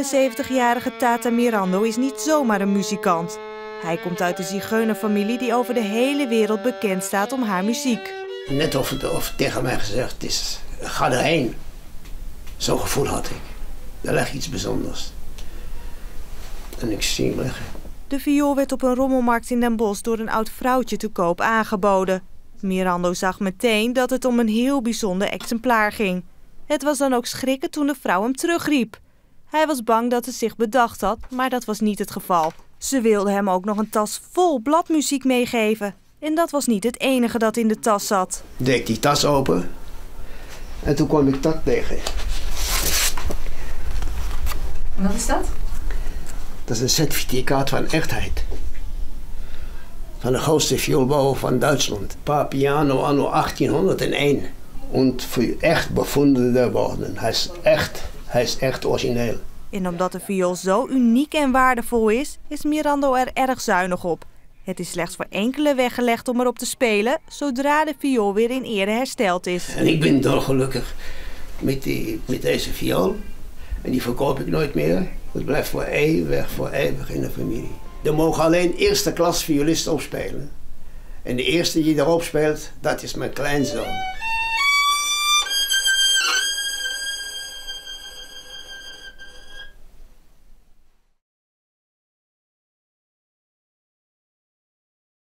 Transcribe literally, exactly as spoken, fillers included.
zevenenzeventigjarige Tata Mirando is niet zomaar een muzikant. Hij komt uit een zigeunerfamilie die over de hele wereld bekend staat om haar muziek. Net of het of tegen mij gezegd is, ga erheen. Zo'n gevoel had ik. Er ligt iets bijzonders. En ik zie hem liggen. De viool werd op een rommelmarkt in Den Bosch door een oud vrouwtje te koop aangeboden. Mirando zag meteen dat het om een heel bijzonder exemplaar ging. Het was dan ook schrikken toen de vrouw hem terugriep. Hij was bang dat ze zich bedacht had, maar dat was niet het geval. Ze wilde hem ook nog een tas vol bladmuziek meegeven. En dat was niet het enige dat in de tas zat. Ik deed die tas open en toen kwam ik dat tegen. Wat is dat? Dat is een certificaat van echtheid. Van de grootste vioolbouwer van Duitsland. Papiano anno achttienhonderdéén. En voor echt bevonden worden. Hij is echt, hij is echt origineel. En omdat de viool zo uniek en waardevol is, is Mirando er erg zuinig op. Het is slechts voor enkele weggelegd om erop te spelen, zodra de viool weer in ere hersteld is. En ik ben dolgelukkig met, die, met deze viool. En die verkoop ik nooit meer. Het blijft voor eeuwig, voor eeuwig in de familie. Er mogen alleen eerste klas violisten opspelen. En de eerste die erop speelt, dat is mijn kleinzoon.